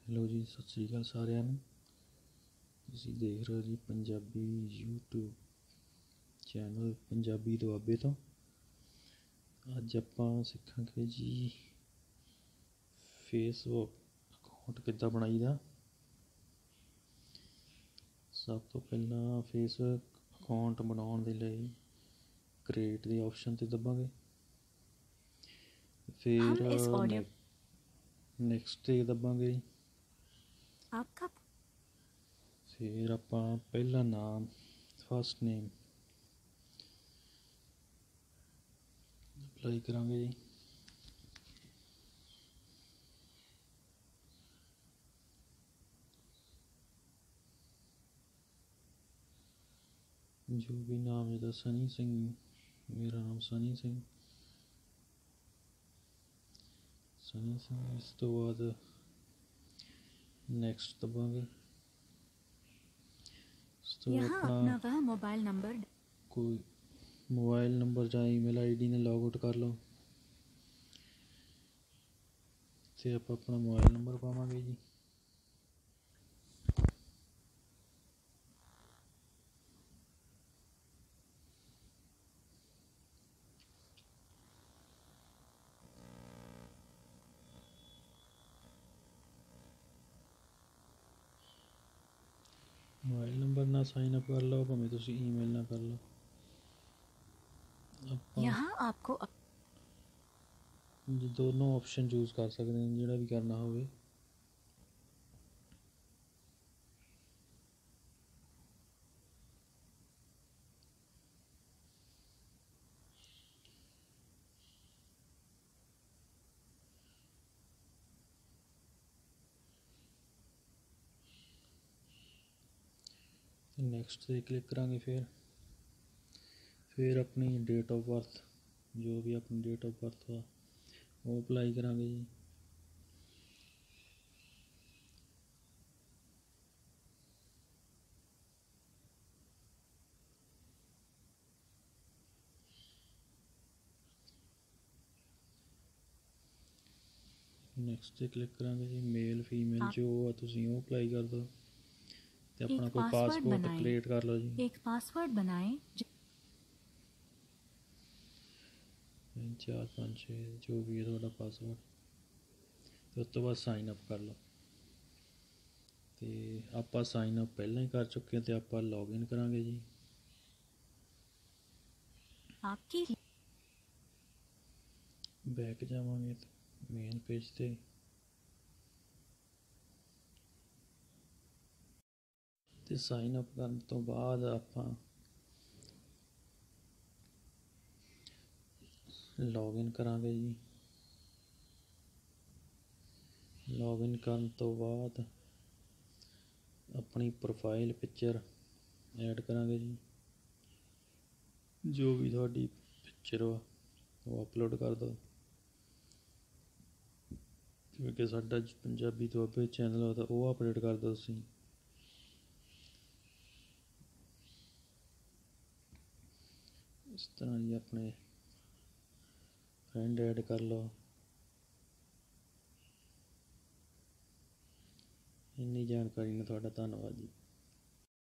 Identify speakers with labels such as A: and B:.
A: Hello ਜੀ, ਸਤਿ ਸ਼੍ਰੀ ਅਕਾਲ ਸਾਰਿਆਂ ਨੂੰ। ਤੁਸੀਂ ਦੇਖ ਰਹੇ ਹੋ ਜੀ ਪੰਜਾਬੀ YouTube ਚੈਨਲ ਪੰਜਾਬੀ ਦੁਆਬੇ ਤੋਂ। ਅੱਜ ਆਪਾਂ ਸਿੱਖਾਂਗੇ ਜੀ ਫੇਸਬੁੱਕ ਅਕਾਊਂਟ ਕਿੱਦਾਂ ਬਣਾਈਦਾ। ਸਭ ਤੋਂ ਪਹਿਲਾਂ ਫੇਸਬੁੱਕ ਅਕਾਊਂਟ ਬਣਾਉਣ ਦੇ ਲਈ ਕ੍ਰੀਏਟ ਦੀ ਆਪਸ਼ਨ 'ਤੇ ਦਬਾਂਗੇ। ਫਿਰ ਨੈਕਸਟ 'ਤੇ ਦਬਾਂਗੇ। ਫਿਰ ਆਪਾਂ ਪਹਿਲਾ ਨਾਮ ਫਸਟ ਨੇਮ ਅਪਲਾਈ ਕਰਾਂਗੇ ਜੀ। जो भी नाम है सनी सिंह, मेरा नाम सनी सिंह। इस तो बाद नेक्स्ट दबांगे।
B: यहाँ अपना वह मोबाइल नंबर
A: कोई मोबाइल नंबर ਜਾਂ ईमेल आईडी ने लॉग आउट कर लो ਤੇ ਆਪਾਂ ਆਪਣਾ ਮੋਬਾਈਲ ਨੰਬਰ ਪਾਵਾਂਗੇ ਜੀ। मोबाइल नंबर ना साइन अप कर लो, भावें तुसी ईमेल ना कर लो।
B: यहाँ आपको
A: दोनों ऑप्शन चूज कर सकते हैं, जोड़ा भी करना हो। नैक्सट से क्लिक करांगे। फिर अपनी डेट ऑफ बर्थ, जो भी अपनी डेट ऑफ बर्थ है वो अप्लाई करांगे जी। नैक्सट से क्लिक करांगे जी। मेल फीमेल जो है तुसीं वो अप्लाई कर दो ते अपना कोई पासपोर्ट क्रिएट कर लो जी।
B: एक पासवर्ड बनाएं
A: 4 5 6 जो भी है थोड़ा पासवर्ड, तो उस तो बाद साइन अप कर लो। तो आप साइन अप पहले ही कर चुके हैं, तो आप लॉगिन करांगे जी।
B: आपकी
A: बैक जावांगे मेन पेज ते। ते साइन अप करने तो बाद आप लॉगिन करांगे जी। लॉगिन करने तो बाद अपनी प्रोफाइल पिक्चर ऐड करांगे जी। जो भी थोड़ी पिक्चर हो वो अपलोड कर दो, क्योंकि साडा पंजाबी दुआबे चैनल हो तो वो अपडेट कर दो तुसीं। इस तरह जी अपने फ्रेंड ऐड कर लो। इन्नी जानकारी ने थोड़ा धन्नवाद जी।